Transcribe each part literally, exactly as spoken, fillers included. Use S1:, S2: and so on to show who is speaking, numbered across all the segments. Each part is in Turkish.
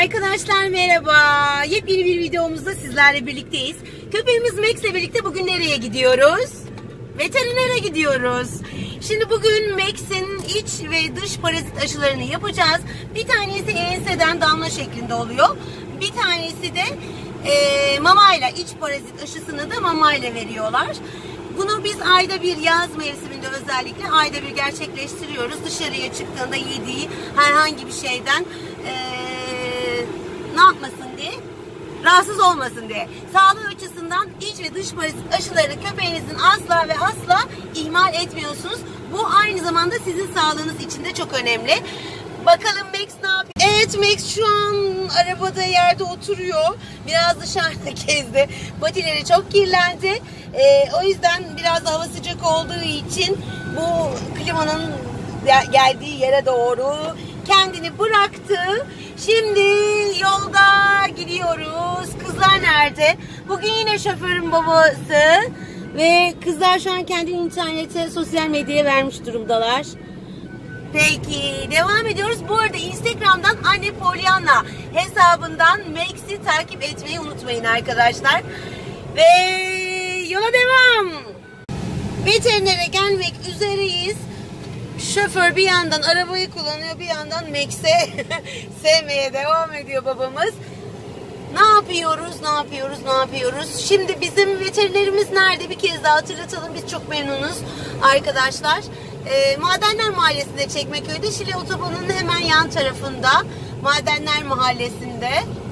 S1: Arkadaşlar merhaba. Yepyeni bir videomuzda sizlerle birlikteyiz. Köpeğimiz Max'le birlikte bugün nereye gidiyoruz? Veterinere gidiyoruz. Şimdi bugün Max'in iç ve dış parazit aşılarını yapacağız. Bir tanesi enseden damla şeklinde oluyor. Bir tanesi de e, mamayla, iç parazit aşısını da mamayla veriyorlar. Bunu biz ayda bir, yaz mevsiminde özellikle ayda bir gerçekleştiriyoruz. Dışarıya çıktığında yediği herhangi bir şeyden e, ne yapmasın diye, rahatsız olmasın diye. Sağlığı açısından iç ve dış parazit aşılarını köpeğinizin asla ve asla ihmal etmiyorsunuz. Bu aynı zamanda sizin sağlığınız için de çok önemli. Bakalım Max ne yapıyor? Evet, Max şu an arabada yerde oturuyor. Biraz dışarıda gezdi. Patileri çok kirlendi. Ee, o yüzden biraz hava sıcak olduğu için bu klimanın geldiği yere doğru kendini bıraktı. Şimdi yolda gidiyoruz. Kızlar nerede? Bugün yine şoförün babası ve kızlar şu an kendini internete, sosyal medyaya vermiş durumdalar. Peki devam ediyoruz. Bu arada Instagram'dan Anne Pollyanna hesabından Max'i takip etmeyi unutmayın arkadaşlar. Ve yola devam. Veterinere gelmek üzereyiz. Şoför bir yandan arabayı kullanıyor, bir yandan Max'e sevmeye devam ediyor babamız. Ne yapıyoruz, ne yapıyoruz, ne yapıyoruz? Şimdi bizim veterinerimiz nerede? Bir kez daha hatırlatalım. Biz çok memnunuz arkadaşlar. E, Madenler Mahallesi'nde, Çekmeköy'de, Şile Otobanı'nın hemen yan tarafında, Madenler Mahallesi'nde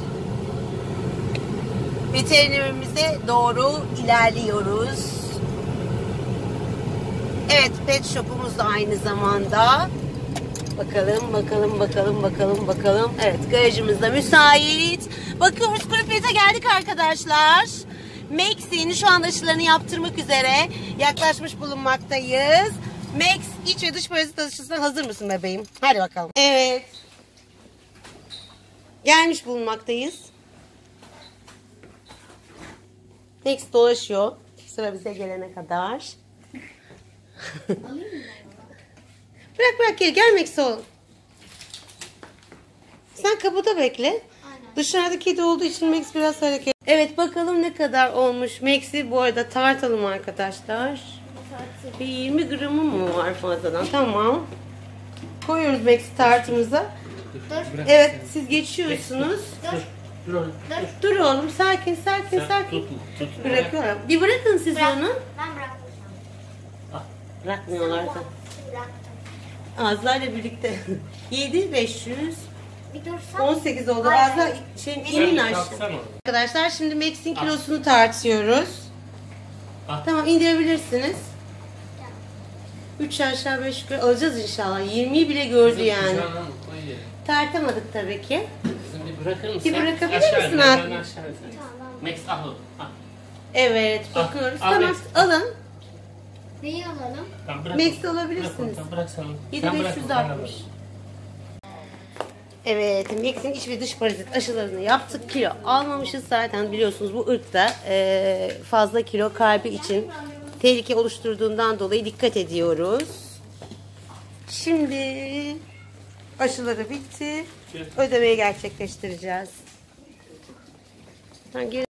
S1: veterinerimize doğru ilerliyoruz. Evet, pet shop'umuz da aynı zamanda. Bakalım, bakalım, bakalım, bakalım, bakalım. Evet, garajımız da müsait. Bakıyoruz, Kırıklı'ya geldik arkadaşlar. Max'in şu anda aşılarını yaptırmak üzere yaklaşmış bulunmaktayız. Max, iç ve dış parazit aşısına hazır mısın bebeğim? Hadi bakalım. Evet. Gelmiş bulunmaktayız. Max dolaşıyor. Sıra bize gelene kadar. Bırak bırak gel. Gel Max oğlum. Sen kapıda bekle. Aynen. Dışarıda kedi olduğu için Max biraz hareket. Evet, bakalım ne kadar olmuş. Max'i bu arada tartalım arkadaşlar. Bir yirmi gramı mı var fazladan? Tamam. Koyuyoruz Max'i tartımıza.
S2: Dur.
S1: Evet, siz geçiyorsunuz.
S2: Dur.
S3: Dur oğlum.
S1: Dur oğlum, sakin sakin
S3: Sen
S1: sakin.
S3: tut, tut.
S1: Bırakıyorum. Bir bırakın siz
S2: Bırak.
S1: onu.
S2: Ben bıraktım.
S1: Bırakmıyorlar da.
S2: Bıraktım.
S1: Ağızlarla birlikte. yedi beş yüz.
S2: Bir dursan.
S1: on sekiz oldu.
S2: Aynen.
S1: Ağızlar şey,
S3: Sen
S1: inin
S3: bir
S1: aşağı.
S3: kalksana.
S1: Arkadaşlar şimdi Max'in
S3: Al.
S1: kilosunu tartıyoruz.
S3: Al.
S1: Tamam, indirebilirsiniz. üç aşağı beş yukarı alacağız inşallah. yirmiyi bile gördü
S3: Kızım,
S1: yani.
S3: kucağına mı koy ya?
S1: Tartamadık tabii ki.
S3: Kızım bir bırakır mısın?
S1: Bir bırakabilir
S3: Aşağı
S1: misin
S3: in,
S1: abi?
S3: ben aşağı in. Max al. Al.
S1: Evet,
S3: Al,
S1: bakıyoruz.
S3: al
S1: Tamam,
S3: Max.
S1: alın.
S2: Neyi alalım?
S3: Tamam, bırak.
S1: Max'i
S3: Bırak
S1: alabilirsiniz.
S3: onu, tamam, bırak sen onu.
S1: yedi
S3: Sen
S1: beş
S3: bırak
S1: yüz
S3: onu, ben
S1: altmış.
S3: alırım.
S1: Evet, Max'in iç ve dış parazit aşılarını yaptık. Kilo almamışız zaten, biliyorsunuz bu ırkta e, fazla kilo kalbi için tehlike oluşturduğundan dolayı dikkat ediyoruz. Şimdi aşıları bitti. Ödemeyi gerçekleştireceğiz.